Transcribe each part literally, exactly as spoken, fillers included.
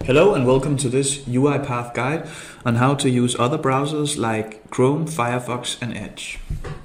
Hello and welcome to this UiPath guide on how to use other browsers like Chrome, Firefox and Edge.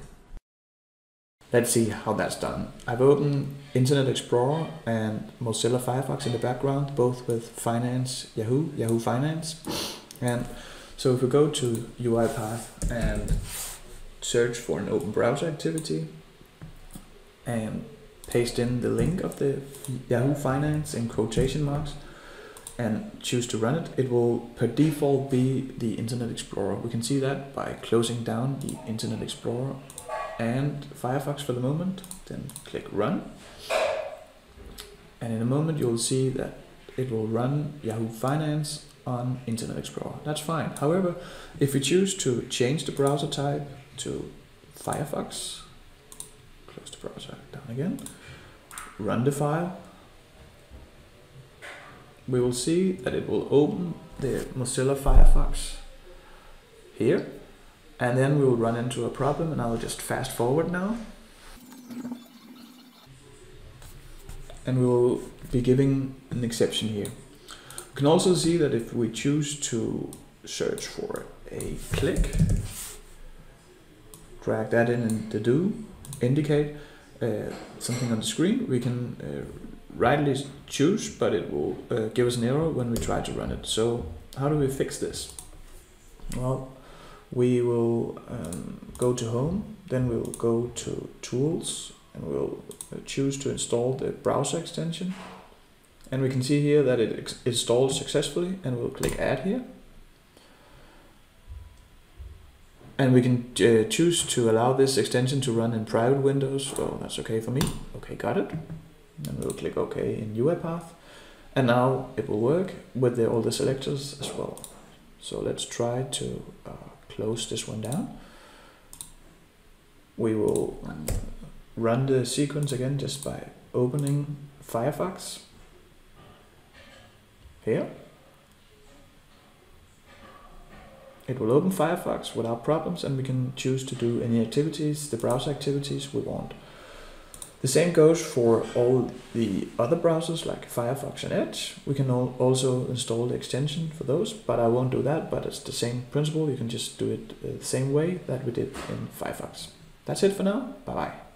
Let's see how that's done. I've opened Internet Explorer and Mozilla Firefox in the background, both with Finance, Yahoo, Yahoo Finance. And so if we go to UiPath and search for an open browser activity and paste in the link of the Yahoo Finance in quotation marks, and choose to run it, it will per default be the Internet Explorer. We can see that by closing down the Internet Explorer and Firefox for the moment, then click run. And in a moment you'll see that it will run Yahoo Finance on Internet Explorer. That's fine. However, if we choose to change the browser type to Firefox, close the browser down again, run the file, we will see that it will open the Mozilla Firefox here, and then we will run into a problem, and I will just fast forward now. And we will be giving an exception here. We can also see that if we choose to search for a click, drag that in and the do, indicate uh, something on the screen, we can uh, rightly choose, but it will uh, give us an error when we try to run it. So how do we fix this? Well, we will um, go to home, then we'll go to tools, and we'll choose to install the browser extension. And we can see here that it ex installed successfully, and we'll click add here. And we can uh, choose to allow this extension to run in private windows. Well, that's okay for me. Okay, got it. And we'll click OK in UiPath, and now it will work with the, all the selectors as well. So let's try to uh, close this one down. We will um, run the sequence again just by opening Firefox here. It will open Firefox without problems, and we can choose to do any activities, the browser activities we want. The same goes for all the other browsers like Firefox and Edge. We can also install the extension for those, but I won't do that, but it's the same principle. You can just do it the same way that we did in Firefox. That's it for now. Bye bye.